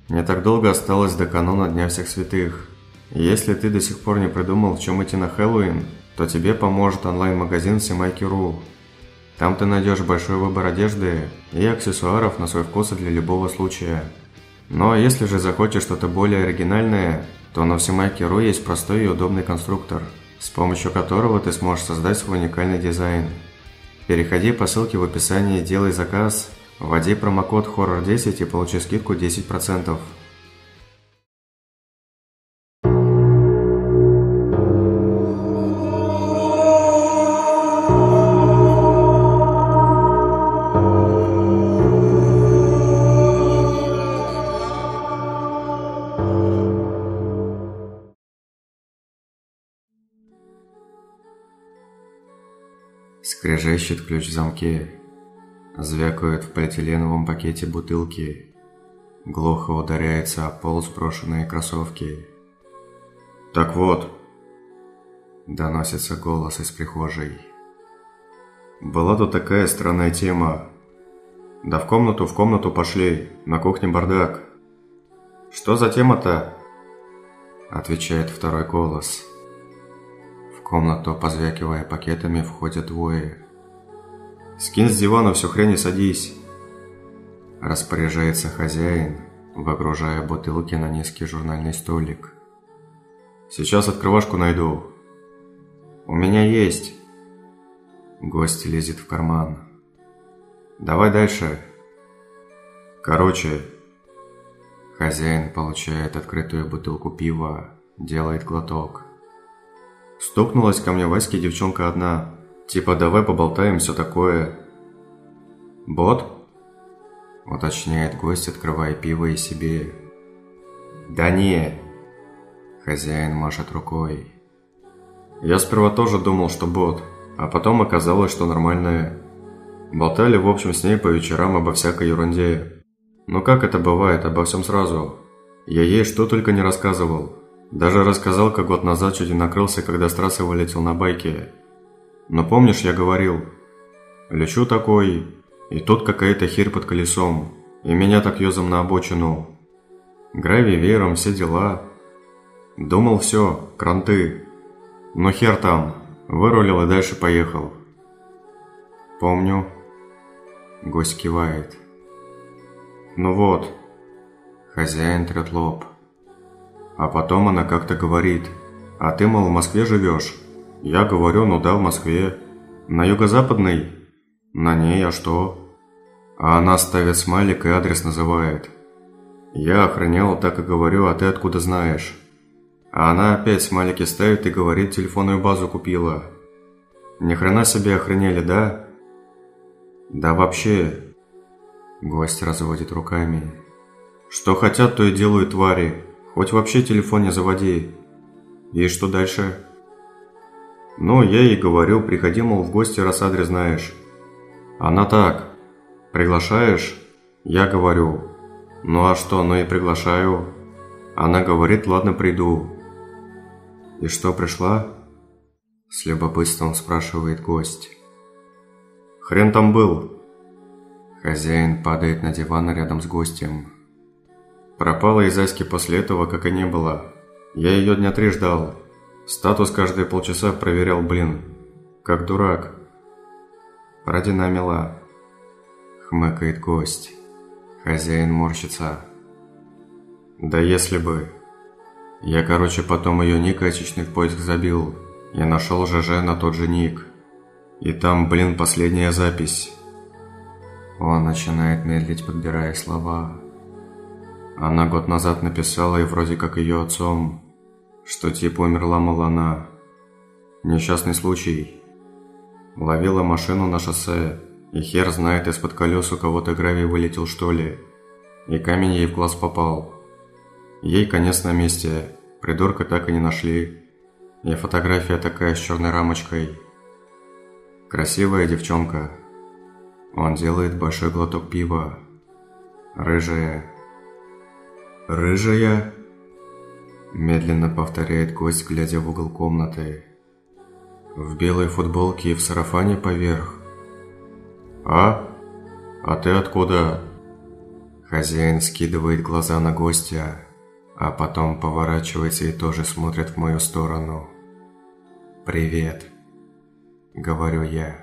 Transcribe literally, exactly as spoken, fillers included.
Не так долго осталось до кануна Дня Всех Святых. И если ты до сих пор не придумал, в чем идти на Хэллоуин, то тебе поможет онлайн-магазин Всемайки точка ру. Там ты найдешь большой выбор одежды и аксессуаров на свой вкус и для любого случая. Ну а если же захочешь что-то более оригинальное, то на Всемайки точка ру есть простой и удобный конструктор, с помощью которого ты сможешь создать свой уникальный дизайн. Переходи по ссылке в описании, делай заказ, вводи промокод хоррор десять и получи скидку десять процентов. Скрежещет ключ в замке, звякают в полиэтиленовом пакете бутылки, глухо ударяется о пол сброшенные кроссовки. «Так вот», – доносится голос из прихожей, – «была тут такая странная тема. Да в комнату, в комнату пошли, на кухне бардак». «Что за тема-то?» – отвечает второй голос. В комнату, позвякивая пакетами, входят двое. «Скинь с дивана всю хрень и садись», – распоряжается хозяин, выгружая бутылки на низкий журнальный столик. «Сейчас открывашку найду». «У меня есть». Гость лезет в карман. «Давай дальше». «Короче». Хозяин получает открытую бутылку пива, делает глоток. «Стукнулась ко мне Ваське девчонка одна. Типа давай поболтаем, все такое». «Бот?» – уточняет гость, открывая пиво и себе. «Да не!» – хозяин машет рукой. «Я сперва тоже думал, что бот, а потом оказалось, что нормальная. Болтали, в общем, с ней по вечерам обо всякой ерунде. Ну как это бывает, обо всем сразу. Я ей что только не рассказывал. Даже рассказал, как год назад чуть не накрылся, когда с трассы вылетел на байке. Но помнишь, я говорил, лечу такой, и тут какая-то херь под колесом, и меня так ёзом на обочину. Гравий веером, все дела. Думал, все, кранты. Но хер там, вырулил и дальше поехал». «Помню». Гость кивает. «Ну вот». Хозяин трет лоб. А потом она как-то говорит: «А ты, мол, в Москве живешь?» Я говорю: «Ну да, в Москве». «На юго-западной?» «На ней, а что?» А она ставит смайлик и адрес называет. Я охренел, так и говорю: «А ты откуда знаешь?» А она опять смайлики ставит и говорит: «Телефонную базу купила». Ни хрена себе охренели, да? Да вообще. Гость разводит руками. Что хотят, то и делают твари. Хоть вообще телефон не заводи. И что дальше? Ну, я ей говорю, приходи, мол, в гости, раз адрес знаешь. Она так: приглашаешь? Я говорю: ну а что, ну и приглашаю. Она говорит: ладно, приду. И что, пришла? С любопытством спрашивает гость. Хрен там был. Хозяин падает на диван рядом с гостем. Пропала из Аськи после этого, как и не было. Я ее дня три ждал. Статус каждые полчаса проверял, блин. Как дурак. Родина мила. Хмыкает гость. Хозяин морщится. Да если бы. Я, короче, потом ее ник отечный в поиск забил. И нашел ЖЖ на тот же ник. И там, блин, последняя запись. Он начинает медлить, подбирая слова. Она год назад написала, и вроде как ее отцом, что типа умерла, мол, она. Несчастный случай. Ловила машину на шоссе, и хер знает, из-под колес у кого-то гравий вылетел, что ли. И камень ей в глаз попал. Ей конец на месте, придурка так и не нашли. И фотография такая с черной рамочкой. Красивая девчонка. Он делает большой глоток пива. Рыжая. «Рыжая?» Медленно повторяет гость, глядя в угол комнаты. В белой футболке и в сарафане поверх. «А? А ты откуда?» Хозяин скидывает глаза на гостя, а потом поворачивается и тоже смотрит в мою сторону. «Привет», — говорю я.